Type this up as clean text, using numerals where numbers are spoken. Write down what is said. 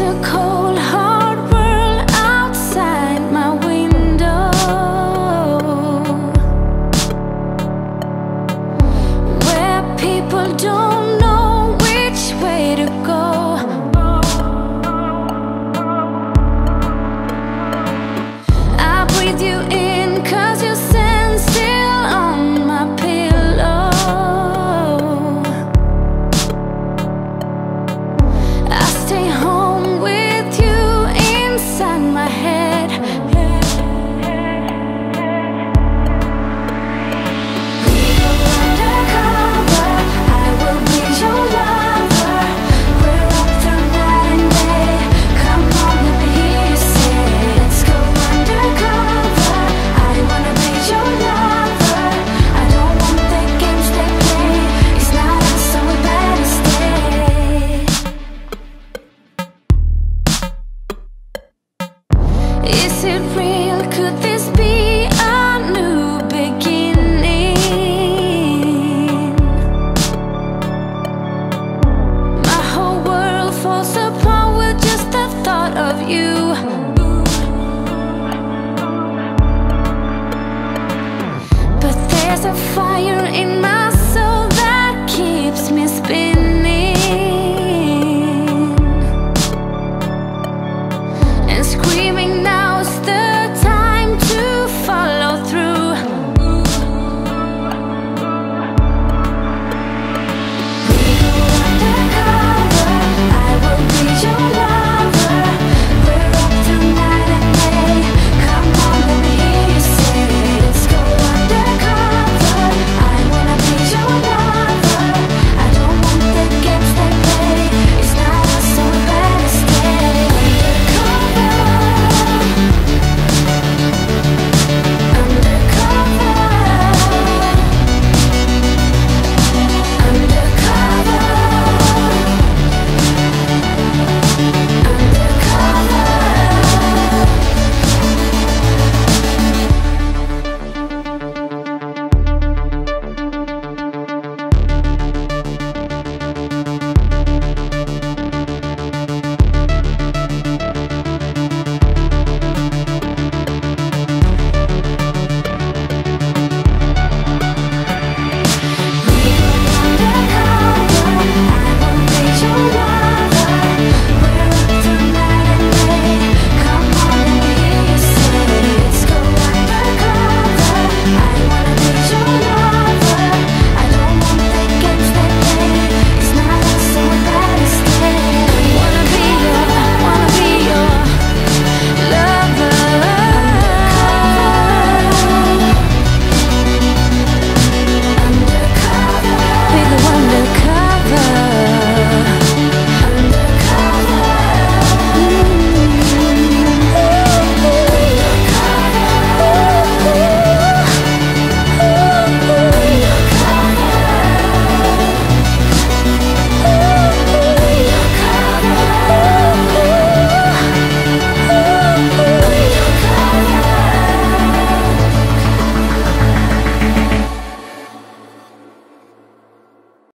a cold, hard world outside my window, where people don't know which way to go. I breathe you in 'cause you stand still on my pillow. I stay home with you inside my head. We go undercover, I will be your lover. We're up through night and day. Come on, let me hear you say, let's go undercover. I wanna be your lover. I don't want the games they play. It's not us, so we better stay. Is it real? Could this be a new beginning? My whole world falls apart with just the thought of you. But there's a fire in my